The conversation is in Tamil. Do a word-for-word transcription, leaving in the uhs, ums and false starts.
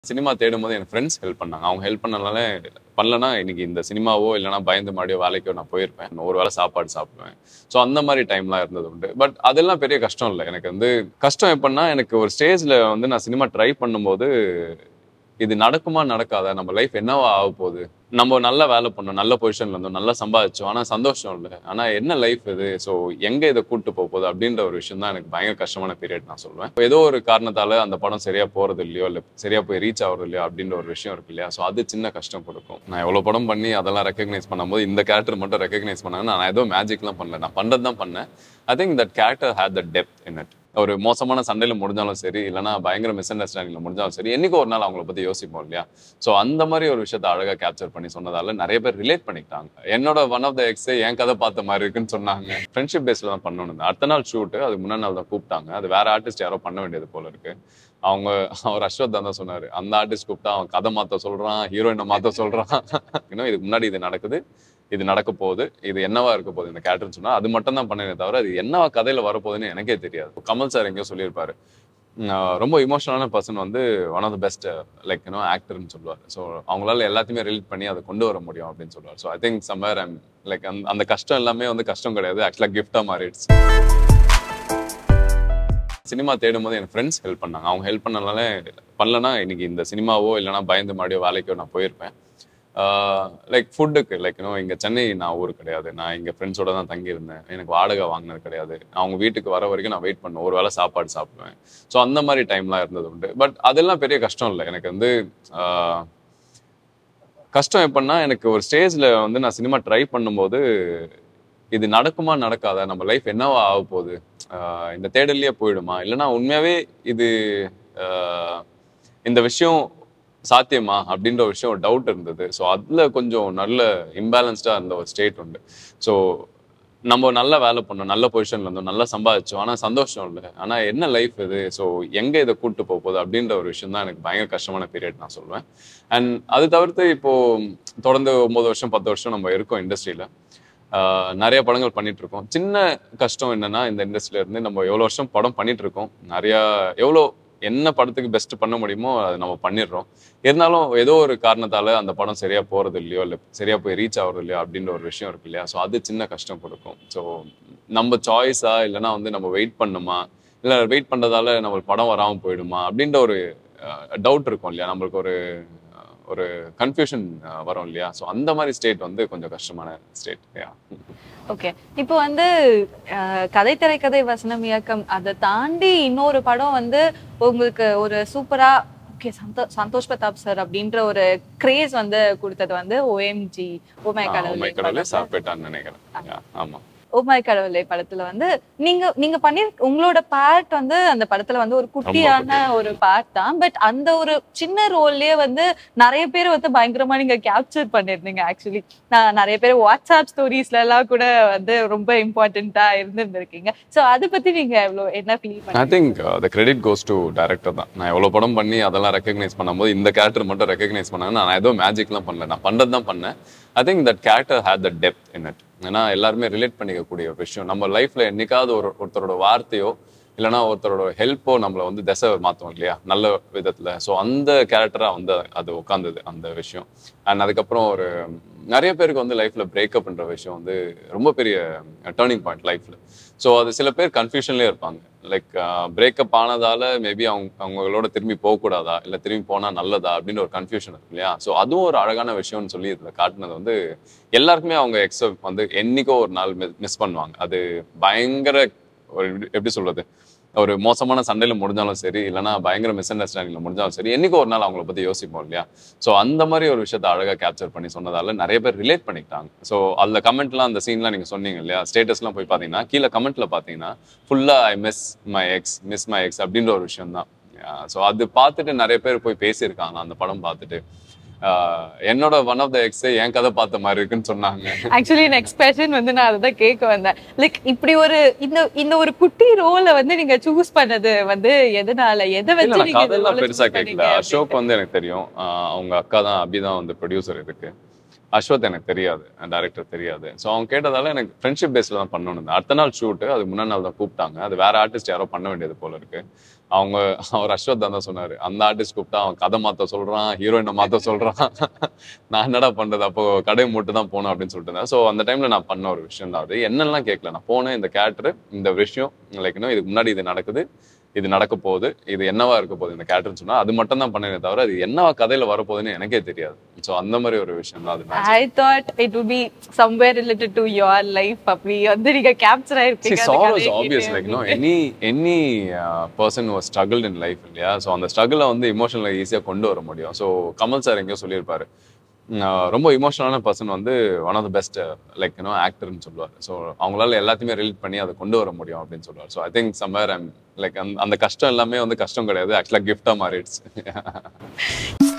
சினிமா தேடும்போது என் ஃப்ரெண்ட்ஸ் ஹெல்ப் பண்ணாங்க. அவங்க ஹெல்ப் பண்ணனால பண்ணலனா இன்னைக்கு இந்த சினிமாவோ இல்லைனா பயந்து மாடியோ வேலைக்கோ நான் போயிருப்பேன். ஒரு வேளை சாப்பாடு சாப்பிடுவேன். ஸோ அந்த மாதிரி டைம்லாம் இருந்தது உண்டு. பட் அதெல்லாம் பெரிய கஷ்டம் இல்லை. எனக்கு வந்து கஷ்டம் எப்படின்னா எனக்கு ஒரு ஸ்டேஜில் வந்து நான் சினிமா ட்ரை பண்ணும்போது இது நடக்குமா நடக்காதா, நம்ம லைஃப் என்னவா ஆக போகுது, நம்ம நல்ல வேலை பண்ணோம், நல்ல பொசிஷன்ல இருந்தோம், நல்லா சம்பாதிச்சோம், ஆனா சந்தோஷம் இல்லை, ஆனா என்ன லைஃப் இது, ஸோ எங்க இதை கூட்டு போக போகுது அப்படின்ற ஒரு விஷயம் தான் எனக்கு பயங்கர கஷ்டமான பீரியட் நான் சொல்லுவேன். ஏதோ ஒரு காரணத்தால அந்த படம் சரியா போறது இல்லையோ இல்லை சரியா போய் ரீச் ஆகுறது இல்லையோ அப்படின்ற ஒரு விஷயம் இருக்கு இல்லையா. ஸோ அது சின்ன கஷ்டம் கொடுக்கும். நான் எவ்வளவு படம் பண்ணி அதெல்லாம் ரெக்கக்னைஸ் பண்ணும்போது இந்த கேரக்டர் மட்டும் ரெக்கக்னைஸ் பண்ணாங்க. நான் ஏதோ மேஜிக்லாம் பண்ணல, நான் பண்றது தான் பண்ணேன். I think that character had the depth in it. ஒரு மோசமான சண்டையில முடிஞ்சாலும் சரி, இல்லைன்னா பயங்கர மிஸ் அண்டர்ஸ்டாண்டிங்ல முடிஞ்சாலும் சரி, என்னைக்கு ஒரு நாள் அவங்கள பத்தி யோசிப்போம் இல்லையா. ஸோ அந்த மாதிரி ஒரு விஷயத்த அழகா கேப்சர் பண்ணி சொன்னதால நிறைய பேர் ரிலேட் பண்ணிக்கிட்டாங்க. என்னோட ஒன் ஆஃப் த எக்ஸ் என் கதை பார்த்த மாதிரி இருக்குன்னு சொன்னாங்க. ஃப்ரெண்ட்ஷிப் பேஸ்ல தான் பண்ணணும். அடுத்த நாள் ஷூட்டு, அதுக்கு முன்னாடி நாள் தான் கூப்பிட்டாங்க. அது வேற ஆர்டிஸ்ட் யாரோ பண்ண வேண்டியது போல இருக்கு. அவங்க அவர் அஸ்வத் தான் தான் சொன்னாரு, அந்த ஆர்டிஸ்ட் கூப்பிட்டா அவன் கதை மாத்த சொல்றான், ஹீரோயினை மாத்த சொல்றான். இன்னும் இதுக்கு முன்னாடி இது நடக்குது, இது நடக்க போகுது, இது என்னவா இருக்க போகுது இந்த கேரக்டர்னு சொன்னா அது மட்டும் தான் பண்ணனே தவிர அது என்னவா கதையில வரப்போகுதுன்னு எனக்கே தெரியாது. கமல் சார் எங்கேயோ சொல்லியிருப்பாரு, ரொம்ப இமோஷனலான பர்சன் வந்து one of the best like you know ஆக்டர்னு சொல்லுவார். ஸோ அவங்களால எல்லாத்தையுமே ரிலேட் பண்ணி அதை கொண்டு வர முடியும் அப்படின்னு சொல்லுவார். So I think somewhere I'm like அந்த அந்த கஷ்டம் எல்லாமே வந்து கஷ்டம் கிடையாது, ஆக்சுவலாக கிஃப்டாக மாறிடுச்சு. சினிமா தேடும்போது என் ஃப்ரெண்ட்ஸ் ஹெல்ப் பண்ணாங்க. அவங்க ஹெல்ப் பண்ணனால பண்ணலனா இன்னைக்கு இந்த சினிமாவோ இல்லைனா பயந்து மாடியோ வேலைக்கோ நான் போயிருப்பேன். லைக் ஃபுட்டுக்கு லைக் இன்னும் இங்கே சென்னை நான் ஊர் கிடையாது, நான் இங்கே ஃப்ரெண்ட்ஸோட தான் தங்கியிருந்தேன். எனக்கு வாடகை வாங்கினது கிடையாது. அவங்க வீட்டுக்கு வர வரைக்கும் நான் வெயிட் பண்ணுவேன், ஒரு வேளை சாப்பாடு சாப்பிடுவேன். ஸோ அந்த மாதிரி டைம்லாம் இருந்தது உண்டு. பட் அதெல்லாம் பெரிய கஷ்டம் இல்லை. எனக்கு வந்து கஷ்டம் எப்படின்னா எனக்கு ஒரு ஸ்டேஜில் வந்து நான் சினிமா ட்ரை பண்ணும்போது இது நடக்குமா நடக்காதா, நம்ம லைஃப் என்னவா ஆக போகுது, இந்த தேடலையே போயிடுமா, இல்லைன்னா உண்மையாவே இது இந்த விஷயம் சாத்தியமா அப்படின்ற ஒரு விஷயம் ஒரு டவுட் இருந்தது. ஸோ அதில் கொஞ்சம் நல்ல இம்பேலன்ஸ்டாக இருந்த ஒரு ஸ்டேட் உண்டு. ஸோ நம்ம நல்ல வேலை பண்ணோம், நல்ல பொசிஷன்ல இருந்தோம், நல்லா சம்பாதிச்சோம், ஆனால் சந்தோஷம் இல்லை, ஆனால் என்ன லைஃப் இது, ஸோ எங்கே இதை கூட்டு போக போகுது அப்படின்ற ஒரு விஷயம் தான் எனக்கு பயங்கர கஷ்டமான பீரியட் நான் சொல்லுவேன். அண்ட் அது தவிர்த்து இப்போது தொடர்ந்து ஒம்பது வருஷம் பத்து வருஷம் நம்ம இருக்கோம் இண்டஸ்ட்ரியில், நிறைய படங்கள் பண்ணிட்டு இருக்கோம். சின்ன கஷ்டம் என்னன்னா இந்த இண்டஸ்ட்ரியில இருந்து நம்ம எவ்வளோ வருஷம் படம் பண்ணிட்டு இருக்கோம், நிறையா எவ்வளோ என்ன படத்துக்கு பெஸ்ட் பண்ண முடியுமோ அதை நம்ம பண்ணிடுறோம். இருந்தாலும் ஏதோ ஒரு காரணத்தால அந்த படம் சரியா போறது இல்லையோ இல்லை சரியா போய் ரீச் ஆகுறது இல்லையோ அப்படின்ற ஒரு விஷயம் இருக்கு இல்லையா. ஸோ அது சின்ன கஷ்டம் கொடுக்கும். ஸோ நம்ம சாய்ஸா இல்லைன்னா வந்து நம்ம வெயிட் பண்ணுமா, இல்லை வெயிட் பண்ணுறதால நம்மளுக்கு படம் வராமல் போயிடுமா அப்படின்ற ஒரு டவுட் இருக்கும் இல்லையா, நம்மளுக்கு ஒரு ஒரு கன்ஃபியூஷன் வரும் இல்லையா. ஸோ அந்த மாதிரி ஸ்டேட் வந்து கொஞ்சம் கஷ்டமான ஸ்டேட். ஓகே, இப்போ வந்து கதை திரைக்கதை வசனம் இயக்கம் அதை தாண்டி இன்னொரு படம் வந்து உங்களுக்கு ஒரு சூப்பரா ஓகே சந்தோ சந்தோஷ் பிரதாப் சார் அப்படின்ற ஒரு கிரேஸ் வந்து கொடுத்தது வந்து ஓஎம்ஜி ஓ மை கடவுளே சாப்பிட்டான்னு நினைக்கிறேன். ஆமா, ஓ மை கடவுளே படத்துல வந்து நீங்க நீங்க பண்ணி உங்களோட பார்ட் வந்து அந்த படத்துல வந்து ஒரு குட்டியான ஒரு பார்ட் தான். பட் அந்த ஒரு சின்ன ரோல்லயே வந்து நிறைய பேர் வந்து பயங்கரமா நீங்க கேப்சர் பண்ணிருந்தீங்க. ஆக்சுவலி நான் நிறைய பேர் வாட்ஸ்அப் ஸ்டோரிஸ்ல எல்லாம் கூட வந்து ரொம்ப இம்பார்ட்டன்டா இருந்திருந்திருக்கீங்க. ஸோ அதை பத்தி நீங்க எவ்வளவு என்ன ஃபீல் பண்ணீங்க? I think the credit goes to director தான். நான் எவ்வளவு படம் பண்ணி அதெல்லாம் ரெக்கக்னைஸ் பண்ணும்போது இந்த கேரக்டர் மட்டும் ரெக்கக்னைஸ் பண்ணாங்க. நான் ஏதோ மேஜிக்லாம் பண்ணல, நான் பண்றது தான் பண்ணேன். I think that character had the depth in it. ஏன்னா எல்லாருமே ரிலேட் பண்ணிக்கக்கூடிய ஒரு விஷயம். நம்ம லைஃப்ல என்னைக்காவது ஒரு ஒருத்தரோட வார்த்தையோ இல்லைன்னா ஒருத்தரோட ஹெல்ப்போ நம்மளை வந்து திசை மாற்றோம் இல்லையா, நல்ல விதத்துல. ஸோ அந்த கேரக்டரா வந்து அது உட்காந்தது அந்த விஷயம். அண்ட் அதுக்கப்புறம் ஒரு நிறைய பேருக்கு வந்து லைஃப்ல பிரேக்கப்ன்ற விஷயம் வந்து ரொம்ப பெரிய டேர்னிங் பாயிண்ட் லைஃப்ல. ஸோ அது சில பேர் கன்ஃபியூஷன்லேயே இருப்பாங்க. லைக் பிரேக்கப் ஆனதால மேபி அவங்க அவங்களோட திரும்பி போகக்கூடாதா இல்லை திரும்பி போனால் நல்லதா அப்படின்னு ஒரு கன்ஃபியூஷன் இருக்கு இல்லையா. ஸோ அதுவும் ஒரு அழகான விஷயம்னு சொல்லி இதில் காட்டினது வந்து எல்லாருக்குமே அவங்க எக்ஸ வந்து என்னைக்கோ ஒரு நாள் மிஸ் பண்ணுவாங்க. அது பயங்கர ஒரு எப்படி சொல்றது, ஒரு மோசமான சண்டையில முடிஞ்சாலும் சரி, இல்லைன்னா பயங்கர மிஸ் அண்டர்ஸ்டாண்டிங்ல முடிஞ்சாலும் சரி, என்னைக்கோ ஒரு நாள் அவங்கள பத்தி யோசிப்போம் இல்லையா. ஸோ அந்த மாதிரி ஒரு விஷயத்த அழகா கேப்சர் பண்ணி சொன்னதால நிறைய பேர் ரிலேட் பண்ணிக்கிட்டாங்க. ஸோ அதில் கமெண்ட்லாம் அந்த சீன்லாம் நீங்க சொன்னீங்க இல்லையா, ஸ்டேட்டஸ்லாம் போய் பார்த்தீங்கன்னா கீழே கமெண்ட்ல பார்த்தீங்கன்னா ஃபுல்லா I miss my ex miss my ex அப்படின்ற ஒரு விஷயம் தான். ஸோ அது பார்த்துட்டு நிறைய பேர் போய் பேசியிருக்காங்க அந்த படம் பார்த்துட்டு. என்னோட ஒன் ஆஃப் த எக்ஸ் என் கதை பார்த்த மாதிரி இருக்குன்னு சொன்னாங்க. ஆக்சுவலி நெக்ஸ்ட் क्वेश्चन வந்து நான் அத கேட்க வந்தேன். லைக் இப்படி ஒரு இந்த இந்த ஒரு குட்டி ரோலை வந்து நீங்க சூஸ் பண்ணது வந்து எதனால, எதை வச்சு நீங்க அதெல்லாம் பெருசா கேட்கல. அசோக் வந்து எனக்கு தெரியும், அவங்க அக்கா தான், அபி தான் வந்து ப்ரொடியூசர் இதுக்கு. அஸ்வத் எனக்கு தெரியாது, டேரக்டர் தெரியாது. ஸோ அவங்க கேட்டதால எனக்கு ஃப்ரெண்ட்ஷிப் பேஸில் தான் பண்ணணும். அடுத்த நாள் ஷூட்டு, அது முன்னாள் நாள் தான் கூப்பிட்டாங்க. அது வேற ஆர்டிஸ்ட் யாரோ பண்ண வேண்டியது போல இருக்கு. அவங்க அவர் அஸ்வத் தான் தான் சொன்னார், அந்த ஆர்டிஸ்ட் கூப்பிட்டா அவன் கதை மாற்ற சொல்கிறான், ஹீரோயினை மாற்ற சொல்கிறான், நான் என்னடா பண்ணுறது, அப்போ கடை மூட்டு தான் போகணும் அப்படின்னு சொல்லிட்டு இருந்தேன். ஸோ அந்த டைமில் நான் பண்ண ஒரு விஷயம் தான் அது. என்னெல்லாம் கேட்கல, நான் போனேன், இந்த கேரக்டர் இந்த விஷயம் லைக் இன்னும் இதுக்கு முன்னாடி இது நடக்குது, இது நடக்க போகுது, இது என்னவா இருக்க போகுது இந்த கேரக்டர்னு சொன்னா அது மட்டும் தான் பண்ணேனே தவிர அது என்னவா கதையில வரப்போகுதுன்னு எனக்கே தெரியாது. ஸோ அந்த மாதிரி ஒரு விஷயம் தான் அது. I thought it would be somewhere related to your life. அப்படி வந்து நீங்க கேப்சர் ஆயிருப்பீங்க. See, sorrow is obvious, like no any any uh, person who has struggled in life இல்லையா. ஸோ அந்த ஸ்ட்ரகிளை வந்து இமோஷனலை ஈஸியாக கொண்டு வர முடியும். ஸோ கமல் சார் எங்கேயோ சொல்லியிருப்பாரு, ரொம்ப இமோஷனலான பர்சன் வந்து one of the best like you know ஆக்டர்னு சொல்லுவார். ஸோ அவங்களால எல்லாத்தையுமே ரிலேட் பண்ணி அதை கொண்டு வர முடியும் அப்படின்னு சொல்லுவார். So I think somewhere I'm like அந்த கஷ்டம் எல்லாமே வந்து கஷ்டம் கிடையாது, ஆக்சுவலாக கிஃப்டாக மாறிடுச்சு.